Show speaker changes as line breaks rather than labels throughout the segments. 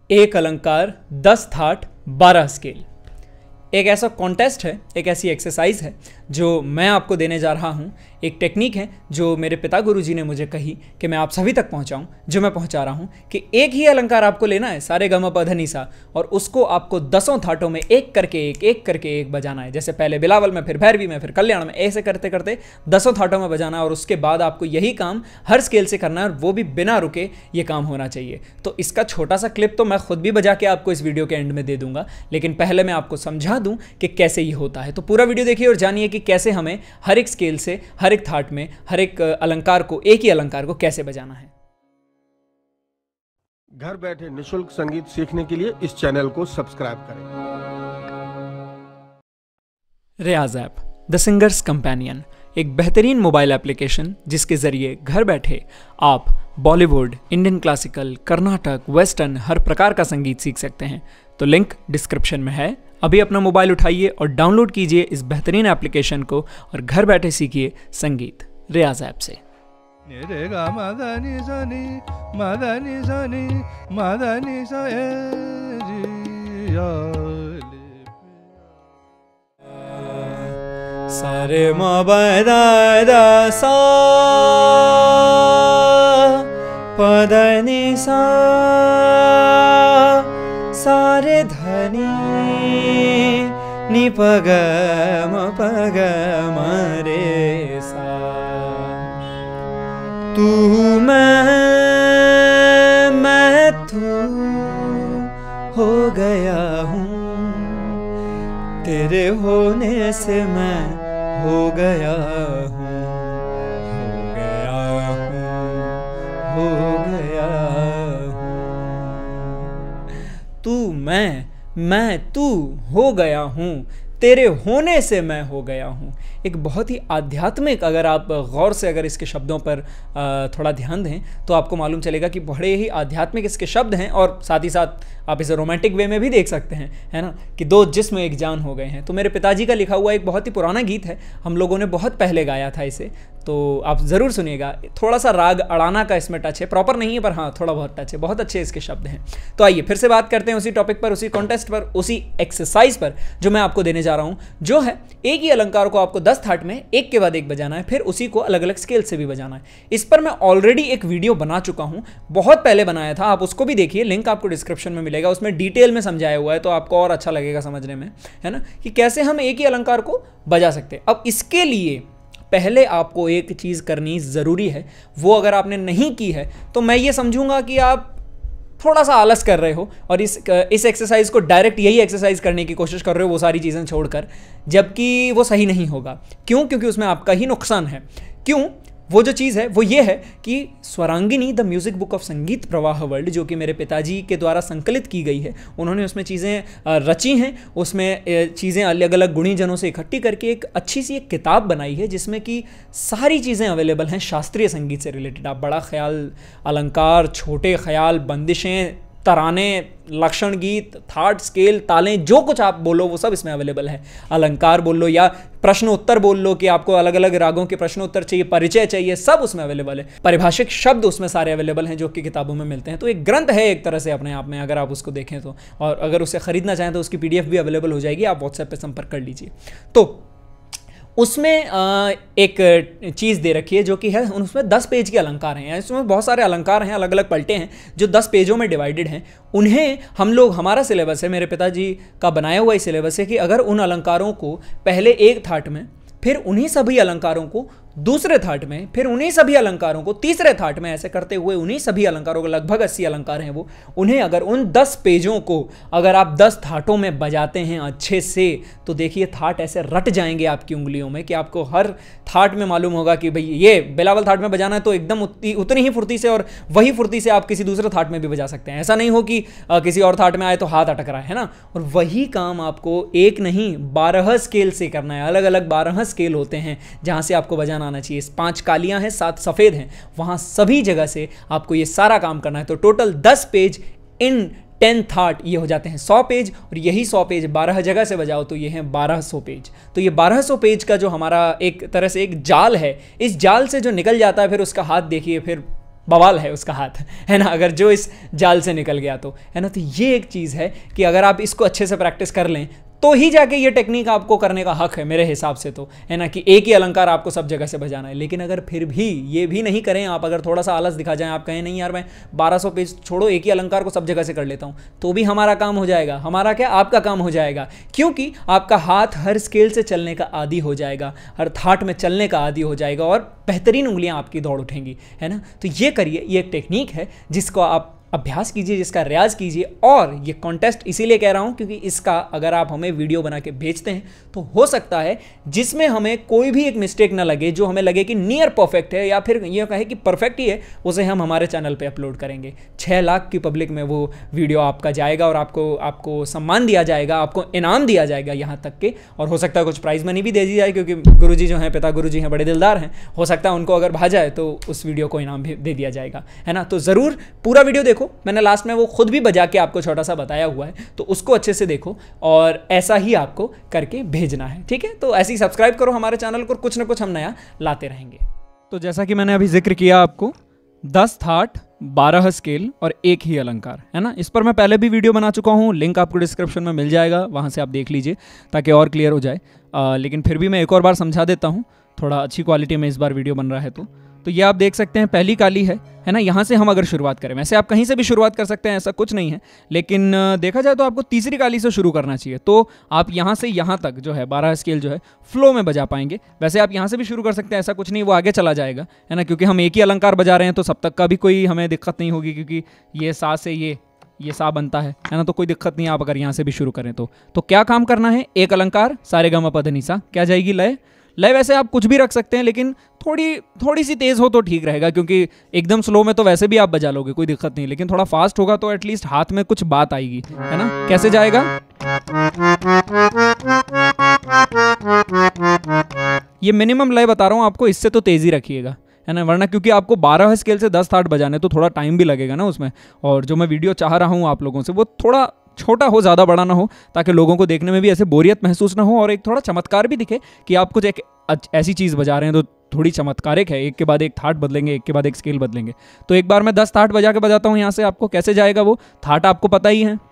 एक अलंकार 10 that 12 scale. एक ऐसा कॉन्टेस्ट है, एक ऐसी एक्सरसाइज है जो मैं आपको देने जा रहा हूँ। एक टेक्निक है जो मेरे पिता गुरुजी ने मुझे कही कि मैं आप सभी तक पहुँचाऊँ, जो मैं पहुँचा रहा हूँ कि एक ही अलंकार आपको लेना है, सारे ग म प ध नि सा, और उसको आपको 10 थाटों में एक करके एक बजाना है। जैसे पहले बिलावल में, फिर भैरवी में, फिर कल्याण में, ऐसे करते करते 10 थाटों में बजाना है। और उसके बाद आपको यही काम हर स्केल से करना है, और वो भी बिना रुके ये काम होना चाहिए। तो इसका छोटा सा क्लिप तो मैं खुद भी बजा के आपको इस वीडियो के एंड में दे दूंगा, लेकिन पहले मैं आपको समझा दूं कि कैसे ये होता है। तो पूरा वीडियो देखिए और जानिए कि कैसे हमें हर एक स्केल से, हर एक थाट में, हर एक अलंकार को, एक ही अलंकार को कैसे बजाना है।
घर बैठे निशुल्क संगीत सीखने के लिए इस चैनल को सब्सक्राइब करें।
Riyaz app, the singers companion, एक बेहतरीन मोबाइल एप्लीकेशन जिसके जरिए घर बैठे आप Bollywood, Indian classical, Carnatic, western, हर प्रकार का संगीत सीख सकते हैं। तो लिंक डिस्क्रिप्शन में है। अभी अपना मोबाइल उठाइए और डाउनलोड कीजिए इस बेहतरीन एप्लीकेशन को और घर बैठे सीखिए संगीत रियाज ऐप से। सारे दा सा पद नि सा, सारे धनी नि पग म रे सा। तू मैं तू हो गया हूँ, तेरे होने से मैं हो गया हूँ, हो गया हूँ। तू मैं तू हो गया हूँ, तेरे होने से मैं हो गया हूँ। एक बहुत ही आध्यात्मिक, अगर आप गौर से अगर इसके शब्दों पर थोड़ा ध्यान दें तो आपको मालूम चलेगा कि बड़े ही आध्यात्मिक इसके शब्द हैं। और साथ ही साथ आप इसे रोमांटिक वे में भी देख सकते हैं, है ना, कि दो जिस्म एक जान हो गए हैं। तो मेरे पिताजी का लिखा हुआ एक बहुत ही पुराना गीत है, हम लोगों ने बहुत पहले गाया था इसे, तो आप ज़रूर सुनिएगा। थोड़ा सा राग अड़ाना का इसमें टच है, प्रॉपर नहीं है पर हाँ थोड़ा बहुत टच है। बहुत अच्छे इसके शब्द हैं। तो आइए फिर से बात करते हैं उसी टॉपिक पर, उसी कॉन्टेस्ट पर, उसी एक्सरसाइज पर जो मैं आपको देने जा रहा हूँ, जो है एक ही अलंकार को आपको 10 थाट में एक के बाद एक बजाना है, फिर उसी को अलग अलग स्केल से भी बजाना है। इस पर मैं ऑलरेडी एक वीडियो बना चुका हूँ, बहुत पहले बनाया था, आप उसको भी देखिए, लिंक आपको डिस्क्रिप्शन में मिलेगा। उसमें डिटेल में समझाया हुआ है, तो आपको और अच्छा लगेगा समझने में, है ना, कि कैसे हम एक ही अलंकार को बजा सकते हैं। अब इसके लिए पहले आपको एक चीज़ करनी ज़रूरी है, वो अगर आपने नहीं की है तो मैं ये समझूंगा कि आप थोड़ा सा आलस कर रहे हो और इस एक्सरसाइज को डायरेक्ट यही एक्सरसाइज करने की कोशिश कर रहे हो, वो सारी चीज़ें छोड़कर, जबकि वो सही नहीं होगा। क्यों? क्योंकि उसमें आपका ही नुकसान है। क्यों? वो जो चीज़ है वो ये है कि Swarangini the music book of Sangeet Pravah world, जो कि मेरे पिताजी के द्वारा संकलित की गई है, उन्होंने उसमें चीज़ें रची हैं, उसमें चीज़ें अलग अलग गुणीजनों से इकट्ठी करके एक अच्छी सी एक किताब बनाई है, जिसमें कि सारी चीज़ें अवेलेबल हैं शास्त्रीय संगीत से रिलेटेड। आप बड़ा ख्याल, अलंकार, छोटे ख्याल, बंदिशें, तराने, लक्षण गीत, थाट, स्केल, तालें, जो कुछ आप बोलो वो सब इसमें अवेलेबल है। अलंकार बोल लो या प्रश्न उत्तर बोल लो कि आपको अलग अलग रागों के प्रश्न उत्तर चाहिए, परिचय चाहिए, सब उसमें अवेलेबल है। पारिभाषिक शब्द उसमें सारे अवेलेबल हैं जो कि किताबों में मिलते हैं। तो एक ग्रंथ है एक तरह से अपने आप में, अगर आप उसको देखें तो। और अगर उसे खरीदना चाहें तो उसकी PDF भी अवेलेबल हो जाएगी, आप व्हाट्सएप पर संपर्क कर लीजिए। तो उसमें एक चीज़ दे रखी है जो कि है, उसमें 10 पेज के अलंकार हैं। इसमें बहुत सारे अलंकार हैं, अलग अलग पलटे हैं जो 10 पेजों में डिवाइडेड हैं। उन्हें हम लोग, हमारा सिलेबस है, मेरे पिताजी का बनाया हुआ ही सिलेबस है कि अगर उन अलंकारों को पहले एक थाट में, फिर उन्हीं सभी अलंकारों को दूसरे थाट में, फिर उन्हीं सभी अलंकारों को तीसरे थाट में, ऐसे करते हुए उन्हीं सभी अलंकारों को, लगभग 80 अलंकार हैं वो, उन्हें अगर उन 10 पेजों को अगर आप 10 थाटों में बजाते हैं अच्छे से, तो देखिए थाट ऐसे रट जाएंगे आपकी उंगलियों में कि आपको हर थाट में मालूम होगा कि भाई ये बिलावल थाट में बजाना है तो एकदम उतनी ही फुर्ती से, और वही फुर्ती से आप किसी दूसरे थाट में भी बजा सकते हैं। ऐसा नहीं हो कि किसी और थाट में आए तो हाथ अटक रहा है ना। और वही काम आपको एक नहीं 12 स्केल से करना है। अलग अलग 12 स्केल होते हैं जहाँ से आपको बजाना आना चाहिए। 5 कालियां हैं, 7 सफ़ेद हैं, वहाँ सभी जगह से आपको ये सारा काम करना है। तो टोटल 10 पेज इन 10 थाट ये हो जाते हैं 100 पेज, और यही 100 पेज 12 जगह से बजाओ तो ये हैं 1200 पेज। तो ये 1200 पेज का जो हमारा एक तरह से एक जाल है, इस जाल से जो निकल जाता है फिर उसका हाथ देखिए, फिर बवाल है उसका हाथ, है ना, अगर जो इस जाल से निकल गया तो, है ना। तो ये एक चीज़ है कि अगर आप इसको अच्छे से प्रैक्टिस कर लें तो ही जाके ये टेक्निक आपको करने का हक है मेरे हिसाब से, तो है ना, कि एक ही अलंकार आपको सब जगह से बजाना है। लेकिन अगर फिर भी ये भी नहीं करें आप, अगर थोड़ा सा आलस दिखा जाएं, आप कहें नहीं यार मैं 1200 पेज छोड़ो, एक ही अलंकार को सब जगह से कर लेता हूं, तो भी हमारा काम हो जाएगा। हमारा क्या, आपका काम हो जाएगा, क्योंकि आपका हाथ हर स्केल से चलने का आदी हो जाएगा, हर थाट में चलने का आदी हो जाएगा और बेहतरीन उंगलियां आपकी दौड़ उठेंगी, है ना। तो ये करिए, ये एक टेक्निक है जिसको आप अभ्यास कीजिए, जिसका रियाज कीजिए। और ये कॉन्टेस्ट इसीलिए कह रहा हूँ क्योंकि इसका अगर आप हमें वीडियो बना के भेजते हैं तो हो सकता है जिसमें हमें कोई भी एक मिस्टेक ना लगे, जो हमें लगे कि नियर परफेक्ट है या फिर ये कहे कि परफेक्ट ही है, उसे हम हमारे चैनल पे अपलोड करेंगे। 6 लाख की पब्लिक में वो वीडियो आपका जाएगा और आपको सम्मान दिया जाएगा, आपको इनाम दिया जाएगा यहाँ तक के, और हो सकता है कुछ प्राइज़ मनी भी दे दी जाए, क्योंकि गुरुजी जो हैं, पिता गुरुजी हैं, बड़े दिलदार हैं, हो सकता है उनको अगर भा जाए तो उस वीडियो को इनाम भी दे दिया जाएगा, है ना। तो ज़रूर पूरा वीडियो देखो, मैंने लास्ट में वो खुद भी बजा के आपको छोटा सा बताया हुआ है, तो उसको अच्छे से देखो और ऐसा ही आपको करके भेजना है, ठीक है। तो ऐसे ही सब्सक्राइब करो हमारे चैनल को, कुछ ना कुछ हम नया लाते रहेंगे। तो जैसा कि मैंने अभी जिक्र किया आपको, 10 थाट, 12 स्केल और एक ही अलंकार, है ना। इस पर मैं पहले भी वीडियो बना चुका हूँ, लिंक आपको डिस्क्रिप्शन में मिल जाएगा, वहाँ से आप देख लीजिए ताकि और क्लियर हो जाए। लेकिन फिर भी मैं एक और बार समझा देता हूँ, थोड़ा अच्छी क्वालिटी में इस बार वीडियो बन रहा है। तो ये आप देख सकते हैं, पहली काली है ना। यहाँ से हम अगर शुरुआत करें, वैसे आप कहीं से भी शुरुआत कर सकते हैं, ऐसा कुछ नहीं है, लेकिन देखा जाए तो आपको तीसरी काली से शुरू करना चाहिए। तो आप यहाँ से यहाँ तक जो है 12 स्केल जो है फ्लो में बजा पाएंगे। वैसे आप यहाँ से भी शुरू कर सकते हैं, ऐसा कुछ नहीं, वो आगे चला जाएगा, है ना, क्योंकि हम एक ही अलंकार बजा रहे हैं तो सप्तक का भी कोई हमें दिक्कत नहीं होगी, क्योंकि ये सा से ये सा बनता है ना, तो कोई दिक्कत नहीं है आप अगर यहाँ से भी शुरू करें तो क्या काम करना है, एक अलंकार, सारे गा मा पा धा नि सा, क्या जाएगी लय। वैसे आप कुछ भी रख सकते हैं, लेकिन थोड़ी सी तेज़ हो तो ठीक रहेगा, क्योंकि एकदम स्लो में तो वैसे भी आप बजा लोगे, कोई दिक्कत नहीं, लेकिन थोड़ा फास्ट होगा तो एटलीस्ट हाथ में कुछ बात आएगी, है ना। कैसे जाएगा, ये मिनिमम लय बता रहा हूँ आपको, इससे तो तेज़ी रखिएगा, है ना, वरना क्योंकि आपको 12 स्केल से 10 थाट बजाने तो थोड़ा टाइम भी लगेगा ना उसमें, और जो मैं वीडियो चाह रहा हूँ आप लोगों से वो थोड़ा छोटा हो, ज़्यादा बड़ा ना हो, ताकि लोगों को देखने में भी ऐसे बोरियत महसूस ना हो और एक थोड़ा चमत्कार भी दिखे कि आप कुछ एक ऐसी चीज़ बजा रहे हैं तो थोड़ी चमत्कारिक है, एक के बाद एक थाट बदलेंगे, एक के बाद एक स्केल बदलेंगे। तो एक बार मैं 10 थाट बजा के बजाता हूँ यहाँ से, आपको कैसे जाएगा वो थाट आपको पता ही है।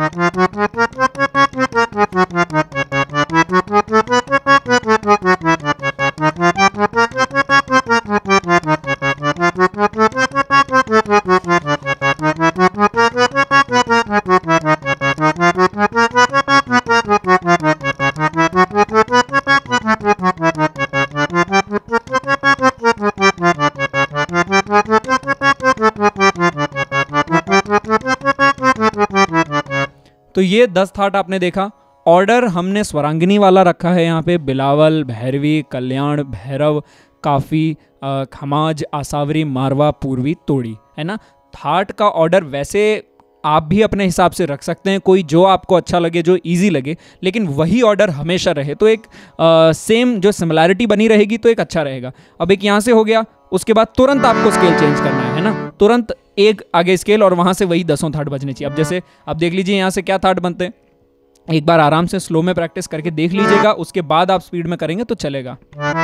तो ये 10 थाट आपने देखा। ऑर्डर हमने स्वरांगिनी वाला रखा है यहाँ पे, बिलावल, भैरवी, कल्याण, भैरव, काफ़ी, खमाज, आसावरी, मारवा, पूर्वी, तोड़ी, है ना। थाट का ऑर्डर वैसे आप भी अपने हिसाब से रख सकते हैं, कोई जो आपको अच्छा लगे, जो इजी लगे, लेकिन वही ऑर्डर हमेशा रहे तो एक सेम जो सिमिलैरिटी बनी रहेगी तो एक अच्छा रहेगा। अब एक यहाँ से हो गया, उसके बाद तुरंत आपको स्केल चेंज करना है ना, तुरंत एक आगे स्केल और वहाँ से वही 10 थाट बजने चाहिए। अब जैसे आप देख लीजिए यहाँ से क्या थाट बनते हैं, एक बार आराम से स्लो में प्रैक्टिस करके देख लीजिएगा, उसके बाद आप स्पीड में करेंगे तो चलेगा।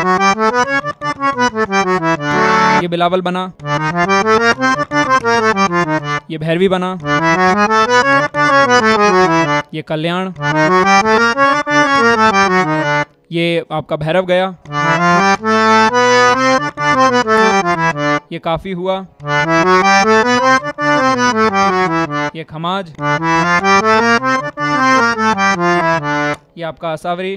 ये बिलावल बना, ये भैरवी बना, ये कल्याण, ये आपका भैरव गया, ये काफी हुआ, ये खमाज, ये आपका आसावरी,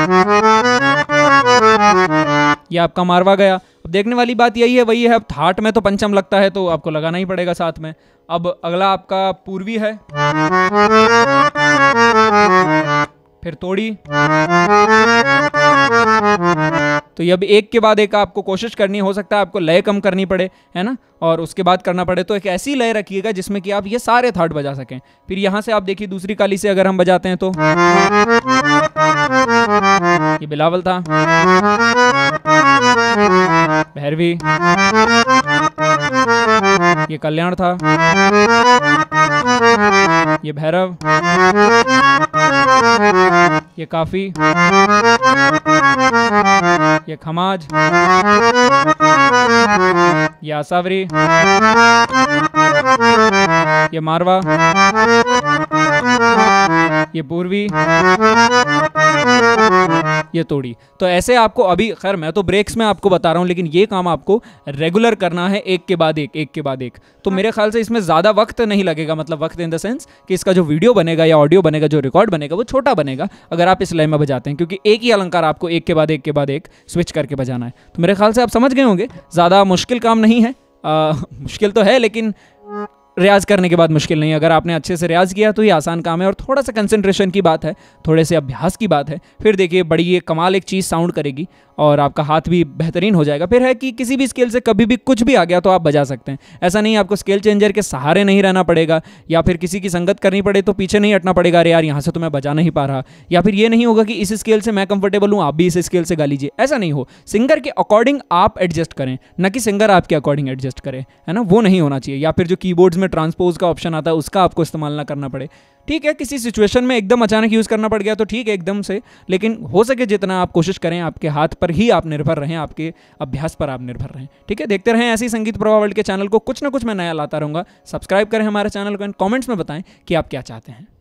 ये आपका मारवा गया। अब देखने वाली बात यही है, वही है, अब थाट में तो पंचम लगता है तो आपको लगाना ही पड़ेगा साथ में। अब अगला आपका पूर्वी है, फिर तोड़ी। तो ये अब एक के बाद एक आपको कोशिश करनी, हो सकता है आपको लय कम करनी पड़े, है ना, और उसके बाद करना पड़े, तो एक ऐसी लय रखिएगा जिसमें कि आप ये सारे थाट बजा सकें। फिर यहाँ से आप देखिए दूसरी काली से अगर हम बजाते हैं तो ये बिलावल था, भैरवी, ये कल्याण था, ये भैरव, ये काफी, ये खमाज, ये आसावरी, ये मारवा, ये पूर्वी, ये तोड़ी। तो ऐसे आपको अभी, खैर मैं तो ब्रेक्स में आपको बता रहा हूँ, लेकिन ये काम आपको रेगुलर करना है, एक के बाद एक, एक के बाद एक। तो मेरे ख्याल से इसमें ज़्यादा वक्त नहीं लगेगा, मतलब वक्त इन द सेंस कि इसका जो वीडियो बनेगा या ऑडियो बनेगा, जो रिकॉर्ड बनेगा, वो छोटा बनेगा अगर आप इस लय में बजाते हैं, क्योंकि एक ही अलंकार आपको एक के बाद एक के बाद एक स्विच करके बजाना है। तो मेरे ख्याल से आप समझ गए होंगे, ज़्यादा मुश्किल काम नहीं है। मुश्किल तो है, लेकिन रियाज करने के बाद मुश्किल नहीं है। अगर आपने अच्छे से रियाज किया तो ये आसान काम है, और थोड़ा सा कंसंट्रेशन की बात है, थोड़े से अभ्यास की बात है। फिर देखिए बड़ी ये कमाल एक चीज़ साउंड करेगी और आपका हाथ भी बेहतरीन हो जाएगा। फिर है कि किसी भी स्केल से कभी भी कुछ भी आ गया तो आप बजा सकते हैं। ऐसा नहीं आपको स्केल चेंजर के सहारे नहीं रहना पड़ेगा, या फिर किसी की संगत करनी पड़े तो पीछे नहीं हटना पड़ेगा, अरे यार यहाँ से तो मैं बजा नहीं पा रहा, या फिर ये नहीं होगा कि इस स्केल से मैं कंफर्टेबल हूँ आप भी इस स्केल से गा लीजिए। ऐसा नहीं हो, सिंगर के अकॉर्डिंग आप एडजस्ट करें, ना कि सिंगर आपके अकॉर्डिंग एडजस्ट करे, है ना, वो नहीं होना चाहिए। या फिर जो कीबोर्ड्स में ट्रांसपोज का ऑप्शन आता है उसका आपको इस्तेमाल ना करना पड़े। ठीक है, किसी सिचुएशन में एकदम अचानक यूज़ करना पड़ गया तो ठीक है एकदम से, लेकिन हो सके जितना आप कोशिश करें आपके हाथ पर ही आप निर्भर रहें, आपके अभ्यास पर आप निर्भर रहें। ठीक है, देखते रहें ऐसी संगीत प्रवाह वर्ल्ड के चैनल को, कुछ ना कुछ मैं नया लाता रहूँगा। सब्सक्राइब करें हमारे चैनल को, कमेंट्स में बताएं कि आप क्या चाहते हैं।